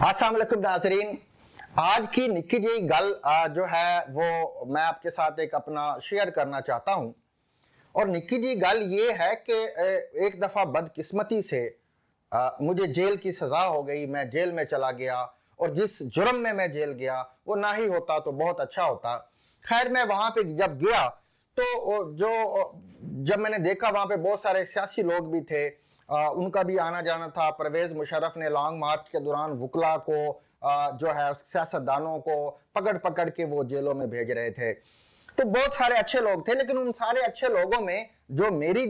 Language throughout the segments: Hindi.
अस्सलाम वालेकुम नाज़रीन। आज की निक्की जी गल जो है वो मैं आपके साथ एक अपना शेयर करना चाहता हूं। और निक्की जी गल ये है कि एक दफ़ा बदकिस्मती से मुझे जेल की सज़ा हो गई, मैं जेल में चला गया और जिस जुर्म में मैं जेल गया वो ना ही होता तो बहुत अच्छा होता। खैर मैं वहां पे जब गया तो जब मैंने देखा वहां पे बहुत सारे सियासी लोग भी थे, उनका भी आना जाना था। परवेज मुशर्रफ ने लॉन्ग मार्च के दौरान वकला को जो है सियासतदानों को पकड़ पकड़ के वो जेलों में भेज रहे थे। तो बहुत सारे अच्छे लोग थे, लेकिन उन सारे अच्छे लोगों में जो मेरी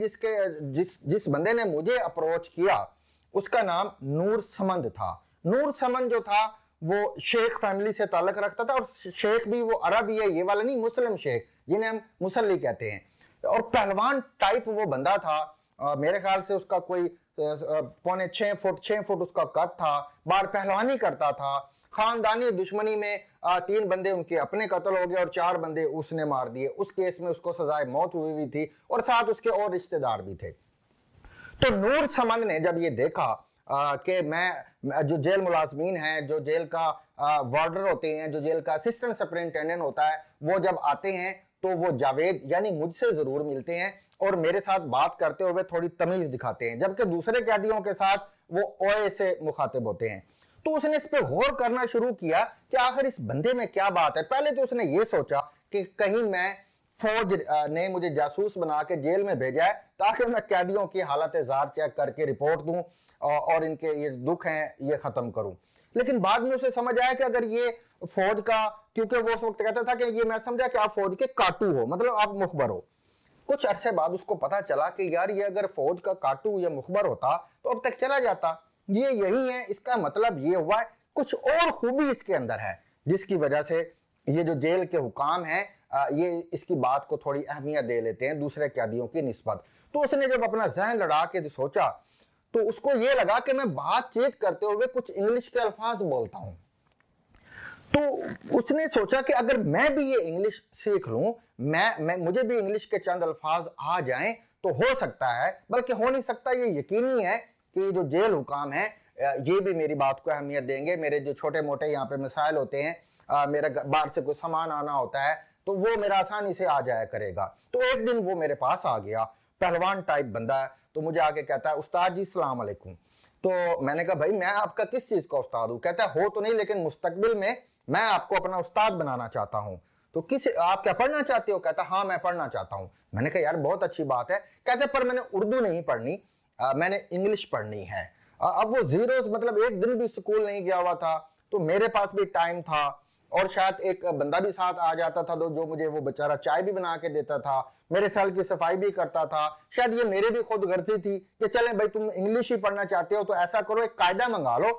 जिस बंदे ने मुझे अप्रोच किया उसका नाम नूर समंद था। नूर समंद जो था वो शेख फैमिली से ताल्लुक रखता था, और शेख भी वो अरब ही है, ये वाला नहीं, मुस्लिम शेख जिन्हें हम मुसल्ली कहते हैं। और पहलवान टाइप वो बंदा था। मेरे ख्याल से उसका कोई पौने 6 फुट उसका कद था। बाहर पहलवानी करता था। खानदानी दुश्मनी में 3 बंदे उनके अपने कत्ल हो गए और 4 बंदे उसने मार दिए। उस केस में उसको सजाए मौत हुई हुई थी और साथ उसके और रिश्तेदार भी थे। तो नूर समंद ने जब ये देखा कि मैं जो जेल मुलाजमीन हैं, जो जेल का वार्डर होते हैं, जो जेल का असिस्टेंट सुपरिटेंडेंट होता है, वो जब आते हैं तो वो जावेद यानी मुझसे जरूर मिलते हैं और मेरे साथ बात करते हुए थोड़ी तमीज दिखाते हैं, जबकि दूसरे कैदियों के साथ वो ओए से मुखातिब होते हैं। तो उसने इस पे गौर करना शुरू किया कि आखिर इस बंदे में क्या बात है। पहले तो उसने ये सोचा कि कहीं मैं फौज ने मुझे जासूस बना के जेल में भेजा है ताकि मैं कैदियों की हालत जार चेक करके रिपोर्ट दूं और इनके ये दुख हैं ये खत्म करूं। लेकिन बाद में उसे समझ आया कि अगर ये फौज का, क्योंकि वो उस वक्त कहता था कि ये मैं समझा कि आप फौज के काटू हो, मतलब आप मुखबर हो। कुछ अरसे बाद उसको पता चला कि यार ये अगर फौज का काटू या मुखबर होता तो अब तक चला जाता। ये यही है, इसका मतलब ये हुआ है कुछ और खूबी इसके अंदर है जिसकी वजह से ये जो जेल के हुकाम हैं ये इसकी बात को थोड़ी अहमियत दे लेते हैं दूसरे कैदियों की निस्बत। तो उसने जब अपना जहन लड़ा के सोचा तो उसको ये लगा कि मैं बातचीत करते हुए कुछ इंग्लिश के अल्फाज बोलता हूं। तो उसने सोचा कि अगर मैं भी ये इंग्लिश सीख लूं, मुझे भी इंग्लिश के चंद अल्फाज आ जाएं तो हो सकता है, बल्कि हो नहीं सकता, ये यकीनी है कि जो जेल हुकाम है ये भी मेरी बात को अहमियत देंगे। मेरे जो छोटे मोटे यहाँ पे मिसाइल होते हैं, मेरा बाहर से कोई सामान आना होता है तो वो मेरा आसानी से आ जाया करेगा। तो एक दिन वो मेरे पास आ गया, पहलवान टाइप बंदा है। तो मुझे आके कहता है, उस्ताद जी सलाम अलैकुम। तो मैंने कहा भाई मैं आपका किस चीज का उस्ताद हूं? कहता है हो तो नहीं, लेकिन मुस्तकबिल में मैं आपको अपना उस्ताद बनाना चाहता हूं। तो किस आप क्या पढ़ना चाहते हो? कहता हाँ मैं पढ़ना चाहता हूं। मैंने कहा यार बहुत अच्छी बात है। कहते पर मैंने उर्दू नहीं पढ़नी, मैंने इंग्लिश पढ़नी है। अब वो जीरो मतलब एक दिन भी स्कूल नहीं गया हुआ था, तो मेरे पास भी टाइम था और शायद एक बंदा भी साथ आ जाता था जो मुझे वो बेचारा चाय भी बना के देता था, मेरे सेल की सफाई भी करता था। शायद ये मेरे भी खुद गर्जी थी कि चले भाई तुम इंग्लिश ही पढ़ना चाहते हो तो ऐसा करो एक कायदा मंगा लो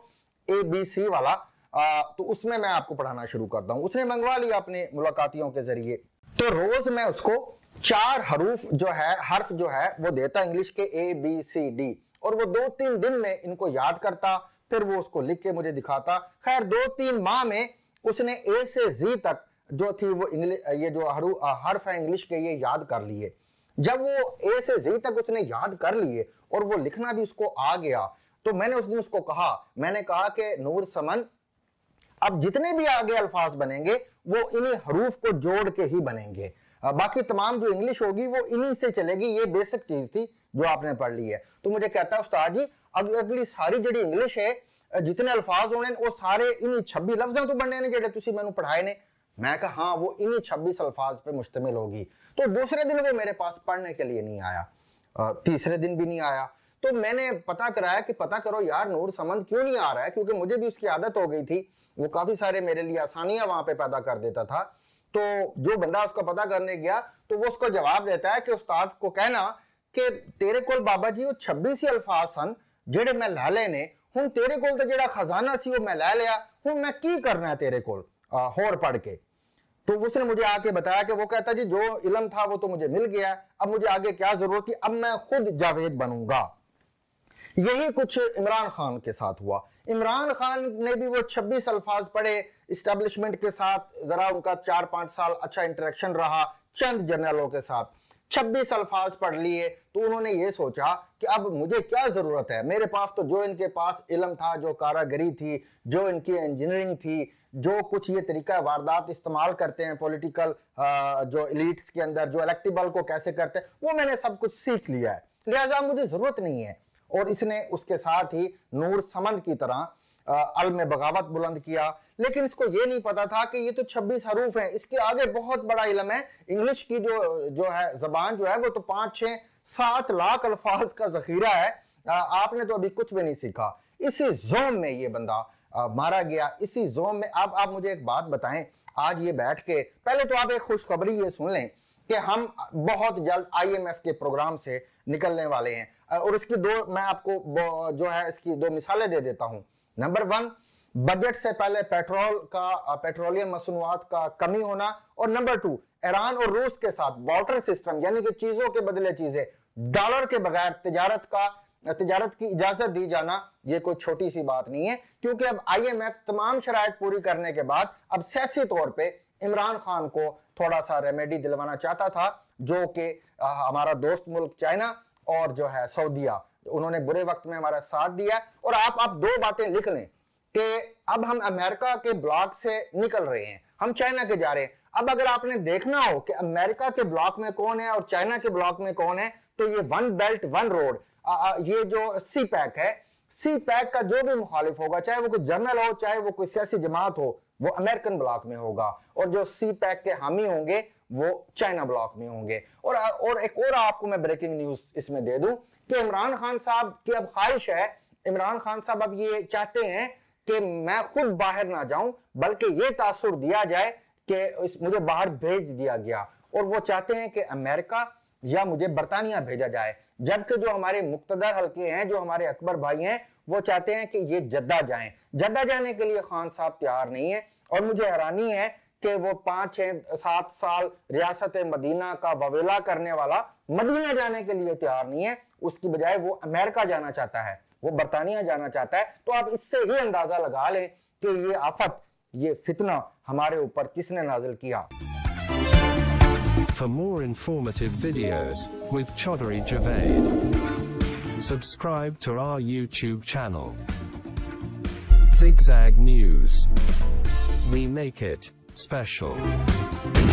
ABC वाला, तो उसमें मैं आपको पढ़ाना शुरू करता हूं। उसने मंगवा लिया अपने मुलाकातियों के जरिए। तो रोज मैं उसको 4 हर्फ जो है वो देता इंग्लिश के ABCD, और वो 2-3 दिन में इनको याद करता, फिर वो उसको लिख के मुझे दिखाता। खैर 2-3 माह में उसने A से Z तक जो थी वो इंग्लिश, ये जो हर्फ है इंग्लिश के, ये याद कर लिए। जब वो A से Z तक उसने याद कर लिए और वो लिखना भी उसको आ गया, तो मैंने उस दिन उसको कहा, मैंने कहा कि नूर समन अब जितने भी आगे अल्फाज बनेंगे वो इन्हीं हरूफ को जोड़ के ही बनेंगे, बाकी तमाम जो इंग्लिश होगी वो इन्हीं से चलेगी। ये बेसिक चीज थी जो आपने पढ़ ली है। तो मुझे कहता है उस्ताद जी अगली सारी जी इंग्लिश है जितने अल्फाज होने वो सारे इन्हीं 26 लफ्जों तो बनने ने जेडे तुसी मैनू पढ़ाए ने। मैं कहा हाँ वो इन्हीं 26 अल्फाज पे मुश्तमिल होगी। तो दूसरे दिन वो मेरे पास पढ़ने के लिए नहीं आया, तीसरे दिन भी नहीं आया। तो मैंने पता कराया कि पता करो यार नूर समंद क्यों नहीं आ रहा है, क्योंकि मुझे भी उसकी आदत हो गई थी, वो काफी सारे मेरे लिए आसानियां वहां पे पैदा कर देता था। तो जो बंदा उसका पता करने गया तो वो उसको जवाब देता है कि उस्ताद को कहना कि तेरे कोल बाबा जी वो 26 ही अल्फाज सन जेड़े मैं लै लेने, हुण तेरे कोल तो जेड़ा खजाना सी वो मैं लै लिया, हुण मैं की करना है तेरे कोल होर पढ़ के। तो उसने मुझे आके बताया कि वो कहता जी जो इल्म था वो तो मुझे मिल गया, अब मुझे आगे क्या जरूरत थी, अब मैं खुद जावेद बनूंगा। यही कुछ इमरान खान के साथ हुआ। इमरान खान ने भी वो 26 अल्फाज पढ़े, इस्टेब्लिशमेंट के साथ जरा उनका 4-5 साल अच्छा इंटरेक्शन रहा, चंद जर्नलों के साथ। 26 अल्फाज पढ़ लिए, तो उन्होंने ये सोचा कि अब मुझे क्या जरूरत है, मेरे पास तो जो इनके पास इल्म था, जो कारागरी थी, जो इनकी इंजीनियरिंग थी, जो कुछ ये तरीका वारदात इस्तेमाल करते हैं पॉलिटिकल जो एलिट्स के अंदर, जो इलेक्टिबल को कैसे करते हैं, वो मैंने सब कुछ सीख लिया है, लिहाजा मुझे जरूरत नहीं है। और इसने उसके साथ ही नूर समंद की तरह अल में बगावत बुलंद किया। लेकिन इसको ये नहीं पता था कि ये तो 26 हरूफ हैं, इसके आगे बहुत बड़ा इल्म है। इंग्लिश की जो है जबान जो है वो तो 5, 6, 7 लाख अल्फाज का जखीरा है। आपने तो अभी कुछ भी नहीं सीखा। इसी जोम में ये बंदा मारा गया, इसी जोम में। अब आप मुझे एक बात बताएं, आज ये बैठ के, पहले तो आप एक खुशखबरी ये सुन लें कि हम बहुत जल्द IMF के प्रोग्राम से निकलने वाले हैं, और इसकी मैं आपको जो है इसकी 2 मिसालें दे देता हूं। नंबर 1, बजट से पहले पेट्रोलियम मसनूआत का कमी होना, और नंबर 2, ईरान और रूस के साथ बार्टर सिस्टम, यानी कि चीजों के बदले चीजें, डॉलर के बगैर तिजारत की इजाजत दी जाना। ये कोई छोटी सी बात नहीं है, क्योंकि अब IMF तमाम शराइत पूरी करने के बाद अब सियासी तौर पे इमरान खान को थोड़ा सा रेमेडी दिलवाना चाहता था, जो कि हमारा दोस्त मुल्क चाइना और जो है सऊदीया, उन्होंने बुरे वक्त में हमारा साथ दिया। और आप 2 बातें लिख लें कि अब हम अमेरिका के ब्लॉक से निकल रहे हैं, हम चाइना के जा रहे हैं। अब अगर आपने देखना हो कि अमेरिका के ब्लॉक में कौन है और चाइना के ब्लॉक में कौन है, तो ये 1 बेल्ट 1 रोड, ये जो CPEC है, CPEC का जो भी मुखालिफ होगा, चाहे वो कोई जर्नल हो, चाहे वो कोई सियासी जमात हो, वो अमेरिकन ब्लॉक में होगा, और जो CPEC के हामी होंगे वो चाइना ब्लॉक में होंगे। और एक और आपको मैं ब्रेकिंग न्यूज इसमें दे दूं कि इमरान खान साहब की अब ख्वाहिश है, इमरान खान साहब अब ये चाहते हैं कि मैं खुद बाहर ना जाऊं, बल्कि ये तासुर दिया जाए कि मुझे बाहर भेज दिया गया, और वो चाहते हैं कि अमेरिका या मुझे बरतानिया भेजा जाए। जबकि जो हमारे मुक्तदर हल्के हैं, जो हमारे अकबर भाई हैं, वो चाहते हैं कि ये जद्दा जाएं। जद्दा जाने के लिए खान साहब तैयार नहीं है, और मुझे हैरानी है कि वो 5, 6, 7 साल रियासत मदीना का ववेला करने वाला मदीना जाने के लिए तैयार नहीं है, उसकी बजाय वो अमेरिका जाना चाहता है, वो बरतानिया जाना चाहता है। तो आप इससे ही अंदाजा लगा लें कि ये आफत, ये फितना हमारे ऊपर किसने नाजिल किया। For more informative videos with Chaudhary Javed, subscribe to our YouTube channel. Zigzag News. We make it special.